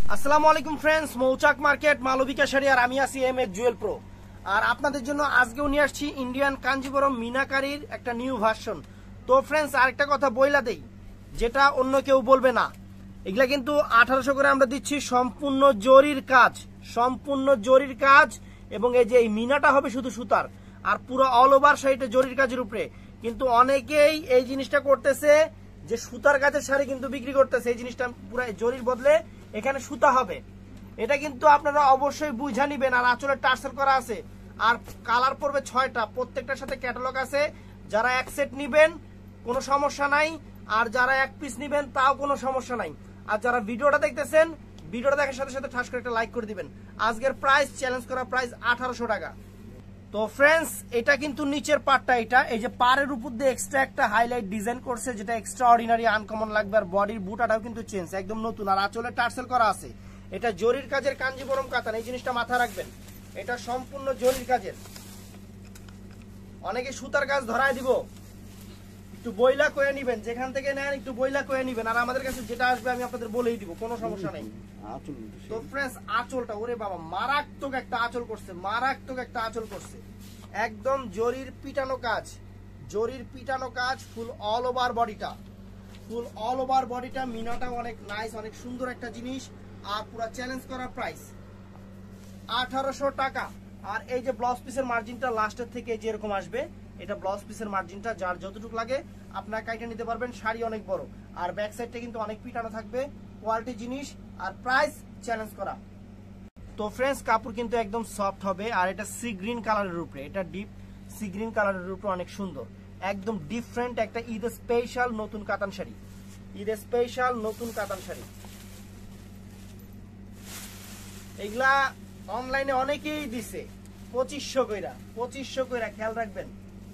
আসসালামু আলাইকুম ফ্রেন্ডস, মৌচাক মার্কেট মালবিকা শাড়ি আর আমি আছি এম এস জুয়েল প্রো। আর আপনাদের জন্য আজকেও নিয়ে আসছি ইন্ডিয়ান কাঞ্জিবরম মিনাকারির একটা নিউ ভার্সন। তো ফ্রেন্ডস, আরেকটা কথা বইলা দেই, যেটা অন্য কেউ বলবে না, এগুলা কিন্তু 1800 করে আমরা দিচ্ছি, সম্পূর্ণ জরির কাজ, সম্পূর্ণ জরির কাজ। এবং এই যে এই মিনাটা হবে শুধু সুতার, আর পুরো অল ওভার শাড়িটা জরির কাজের উপরে। কিন্তু অনেকেই এই জিনিসটা করতেছে যে সুতার কাজের শাড়ি কিন্তু বিক্রি করতেছে, এই জিনিসটা পুরো জরির বদলে এখানে সুতা হবে। এটা কিন্তু আপনারা অবশ্যই বুঝা নিবেন। আর আঁচলে টার্সেল করা আছে, আর কালার পড়বে 6টা, প্রত্যেকটার সাথে ক্যাটালগ আছে। যারা এক সেট নিবেন কোনো সমস্যা নাই, আর যারা এক পিস নিবেন তাও কোনো সমস্যা নাই। আর যারা ভিডিওটা দেখতেছেন, ভিডিওটা দেখার সাথে সাথে ঠাস করে একটা লাইক করে দিবেন। আজকের প্রাইস, চ্যালেঞ্জ করা প্রাইস 1800 টাকা। তো ফ্রেন্ডস, এটা কিন্তু নিচের পার্টটা, এটা এই যে পাড়ের উপর দিয়ে এক্সট্রা একটা হাইলাইট ডিজাইন করছে, যেটা এক্সট্রা অর্ডিনারি আনকমন লাগবে। আর বডির বুটাটাও কিন্তু চেঞ্জ, একদম নতুন। আর আঁচলে টার্সেল করা আছে। এটা জরির কাজের কাঞ্জিবরম কাতান, এই জিনিসটা মাথায় রাখবেন, এটা সম্পূর্ণ জরির কাজের। অনেকে সুতার কাজ ধরায় দিব, একটু বইলা কয়ে নিবেন, যেখান থেকে নেন একটু বইলা কয়ে নিবেন। আর আমাদের কাছে যেটা আসবে আমি আপনাদের বলেই দিব, কোনো সমস্যা নেই। তো ফ্রেন্ডস, আঁচলটা ওরে বাবা মারাত্মক একটা আঁচল করছে, মারাত্মক একটা আঁচল করছে। একদম জরির পিটানো কাজ, জরির পিটানো কাজ, ফুল অল ওভার বডিটা, ফুল অল ওভার বডিটা। মিনাটা অনেক নাইস, অনেক সুন্দর একটা জিনিস। আর পুরো চ্যালেঞ্জ করা প্রাইস 1800 টাকা। আর এই যে ব্লাউজ পিসের মার্জিনটা লাস্টের থেকে যেরকম আসবে, এটা ব্লাউজ পিসের মার্জিনটা যার যতটুকু লাগে আপনারা কাইটা নিতে পারবেন। শাড়ি অনেক বড়, আর ব্যাক সাইডটা কিন্তু অনেক পিটানো থাকবে, কোয়ালিটি জিনিস। আর প্রাইস চ্যালেঞ্জ করা। তো ফ্রেন্ডস, কাপড় কিন্তু একদম সফট হবে। আর এটা সি গ্রিন কালারের উপরে, এটা ডিপ সি গ্রিন কালারের উপরে, অনেক সুন্দর, একদম ডিফারেন্ট একটা ঈদ স্পেশাল নতুন কাতান শাড়ি, ঈদ স্পেশাল নতুন কাতান শাড়ি। এগুলা অনলাইনে অনেকেই দিছে 2500 কইরা, 2500 কইরা, খেয়াল রাখবেন,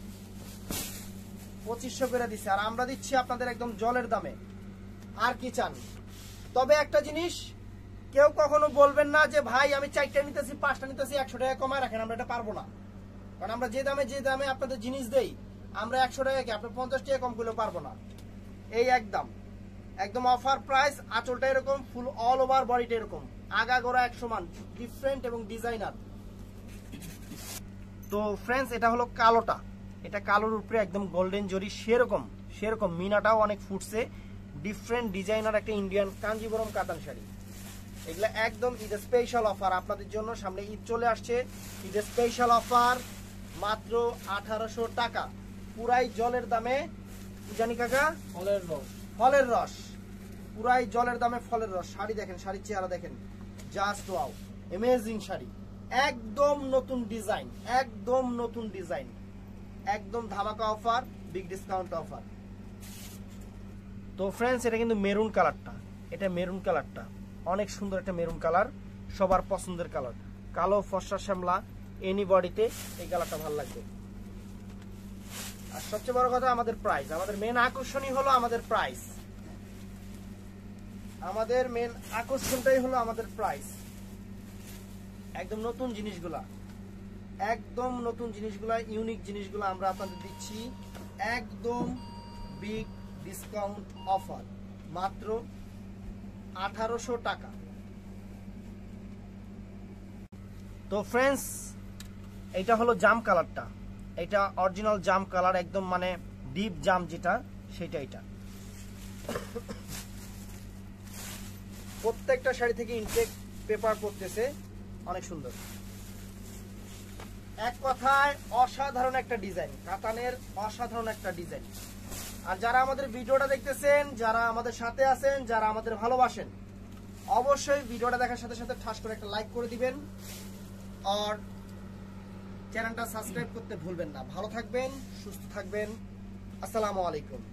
2500 কইরা দিছে। আর আমরা দিচ্ছি আপনাদের একদম জলের দামে। আর কি চান? তবে একটা জিনিস, কেউ কখনো বলবেন না যে ভাই আমি 4টা নিতেছি, 5টা নিতেছি, 100 টাকা কমায় রাখেন। আমরা এটা পারবো না, কারণ আমরা যে দামে আপনাদের জিনিস দেই, আমরা 100 টাকা কি আপনার 50 টাকা কম করলেও পারবো না। এই একদম একদম অফার প্রাইস। আঁচলটা এরকম, ফুল অল ওভার বডিটা এরকম, আগা গোড়া এক সমান, ডিফারেন্ট এবং ডিজাইনার। তো ফ্রেন্ডস, এটা হলো কালোটা, এটা কালোর উপরে একদম গোল্ডেন জরি, সেরকম সেরকম মিনাটাও অনেক ফুটছে, ডিফারেন্ট ডিজাইনার একটা ইন্ডিয়ান কাঞ্জিবরম কাতান শাড়ি। এগুলা একদম ঈদ স্পেশাল অফার আপনাদের জন্য। সামনে ঈদ চলে আসছে, ঈদ স্পেশাল অফার মাত্র 1800 টাকা, পুরাই জলের দামে। জানি কাকা, ফলের রস, পুরাই জলের দামে ফলের রস। শাড়ি দেখেন, শাড়ির চেহারা দেখেন, জাস্ট ওয়াও, অ্যামেজিং শাড়ি, একদম নতুন ডিজাইন, একদম নতুন ডিজাইন, একদম ধামাকা অফার, বিগ ডিসকাউন্ট অফার। তো ফ্রেন্ডস, এটা কিন্তু মেরুন কালারটা, এটা মেরুন কালারটা অনেক সুন্দর একটা মেরুন কালার, সবার পছন্দের কালার। কালো ফর্সা শ্যামলা এনি বডিতে এই কালারটা ভালো লাগবে। আর সবচেয়ে বড় কথা, আমাদের প্রাইস, আমাদের মেন আকর্ষণই হলো আমাদের প্রাইস, আমাদের মেন আকর্ষণটাই হলো আমাদের প্রাইস। একদম নতুন জিনিসগুলা, একদম নতুন জিনিসগুলা, ইউনিক জিনিসগুলো আমরা আপনাদের দিচ্ছি একদম বিগ ডিসকাউন্ট অফার, মাত্র 1800 টাকা। তো ফ্রেন্ডস, এটা হলো জাম কালারটা, এটা অরিজিনাল জাম কালার, একদম মানে ডিপ জাম যেটা, সেটা। এটা প্রত্যেকটা শাড়ি থেকে ইনটেক পেপার পড়তেছে, অনেক সুন্দর। এক কথায় অসাধারণ একটা ডিজাইন, কাতানের অসাধারণ একটা ডিজাইন। আর যারা আমাদের ভিডিওটা দেখতেছেন, যারা আমাদের সাথে আছেন, যারা আমাদের ভালোবাসেন, অবশ্যই ভিডিওটা দেখার সাথে সাথে ঠাস করে একটা লাইক করে দিবেন, আর চ্যানেলটা সাবস্ক্রাইব করতে ভুলবেন না। ভালো থাকবেন, সুস্থ থাকবেন, আসসালামু আলাইকুম।